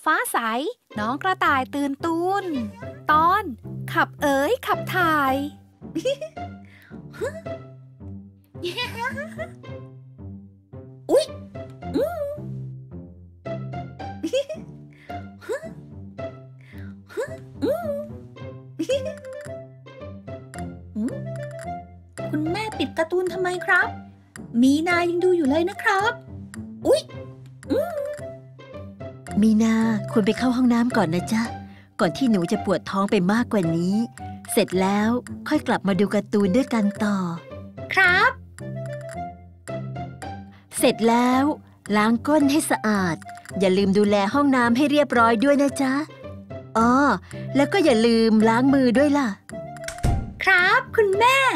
ฟ้าใสน้องกระต่ายตื่นตูนตอนขับเอ๋ยขับถ่ายอุ๊ยคุณแม่ปิดการ์ตูนทำไมครับมีนายังดูอยู่เลยนะครับอุ๊ยมีนาคุณไปเข้าห้องน้ำก่อนนะจ๊ะก่อนที่หนูจะปวดท้องไปมากกว่านี้เสร็จแล้วค่อยกลับมาดูการ์ตูนด้วยกันต่อครับเสร็จแล้วล้างก้นให้สะอาดอย่าลืมดูแลห้องน้ำให้เรียบร้อยด้วยนะจ๊ะอ๋อแล้วก็อย่าลืมล้างมือด้วยล่ะครับคุณแม่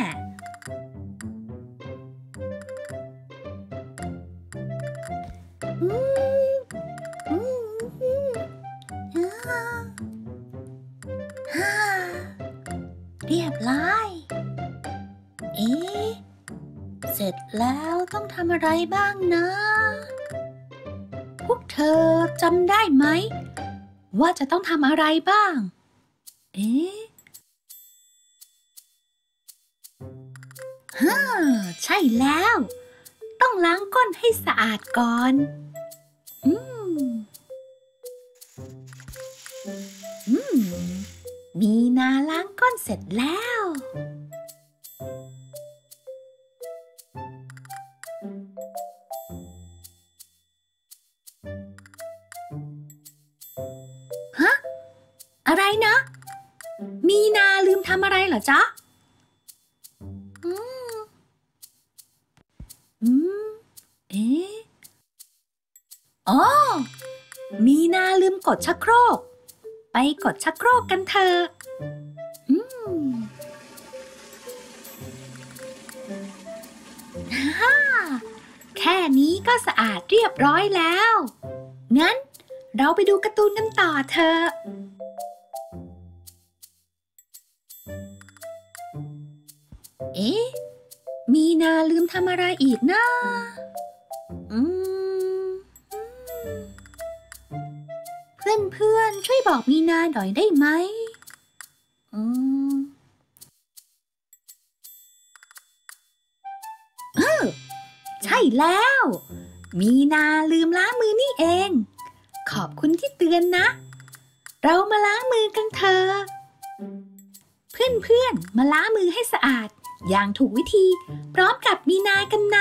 เรียบร้อยเสร็จแล้วต้องทำอะไรบ้างนะพวกเธอจำได้ไหมว่าจะต้องทำอะไรบ้างใช่แล้วต้องล้างก้นให้สะอาดก่อนมีนาล้างก้นเสร็จแล้วฮะอะไรนะมีนาลืมทำอะไรเหรอจ๊ะอ๋อมีนาลืมกดชักโครกไปกดชักโครกกันเถอะแค่นี้ก็สะอาดเรียบร้อยแล้วงั้นเราไปดูการ์ตูนกันต่อเถอะมีนาลืมทำอะไรอีกนะเพื่อนช่วยบอกมีนาหน่อยได้ไหมใช่แล้วมีนาลืมล้างมือนี่เองขอบคุณที่เตือนนะเรามาล้างมือกันเถอะเพื่อนมาล้างมือให้สะอาดอย่างถูกวิธีพร้อมกับมีนากันนะ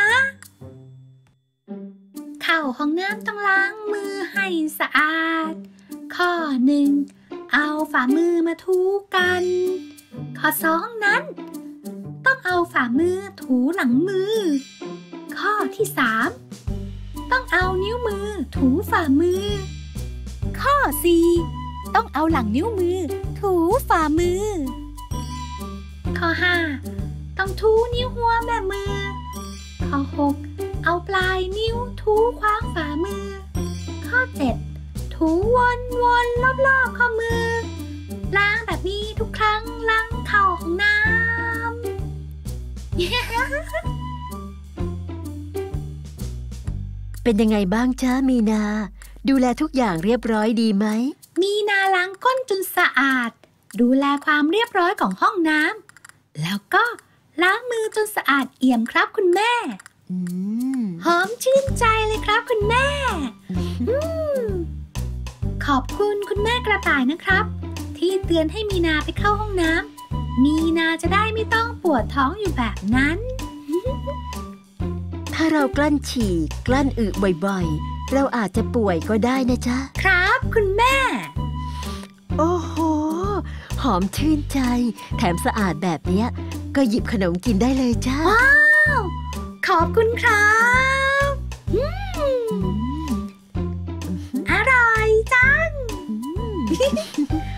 เข้าห้องน้ำต้องล้างมือให้สะอาดข้อ 1เอาฝ่ามือมาถูกันข้อ 2นั้นต้องเอาฝ่ามือถูหลังมือข้อที่ 3ต้องเอานิ้วมือถูฝ่ามือข้อ 4ต้องเอาหลังนิ้วมือถูฝ่ามือข้อ 5ต้องถูนิ้วหัวแม่มือข้อ 6เอาปลายนิ้วถูขวางฝ่ามือข้อ 7ถูวนรอบๆข้อมือล้างแบบนี้ทุกครั้งล้างเข้าห้องน้ำเป็นยังไงบ้างจ๊ะมีนาดูแลทุกอย่างเรียบร้อยดีไหมมีนาล้างก้นจนสะอาดดูแลความเรียบร้อยของห้องน้ำแล้วก็ล้างมือจนสะอาดเอี่ยมครับคุณแม่หอมชื่นใจเลยครับคุณแม่ขอบคุณคุณแม่กระต่ายนะครับที่เตือนให้มีนาไปเข้าห้องน้ำมีนาจะได้ไม่ต้องปวดท้องอยู่แบบนั้นถ้าเรากลั้นฉี่กลั้นอึบ่อยๆเราอาจจะป่วยก็ได้นะจ๊ะครับคุณแม่โอ้โหหอมชื่นใจแถมสะอาดแบบนี้ก็หยิบขนมกินได้เลยจ้าว้าวขอบคุณครับอร่อยจัง